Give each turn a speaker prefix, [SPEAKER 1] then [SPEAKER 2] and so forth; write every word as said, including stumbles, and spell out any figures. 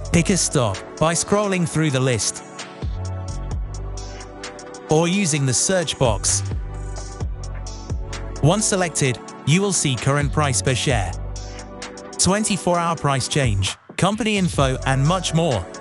[SPEAKER 1] Pick a stock by scrolling through the list or using the search box. Once selected, you will see current price per share, twenty-four hour price change, company info, and much more.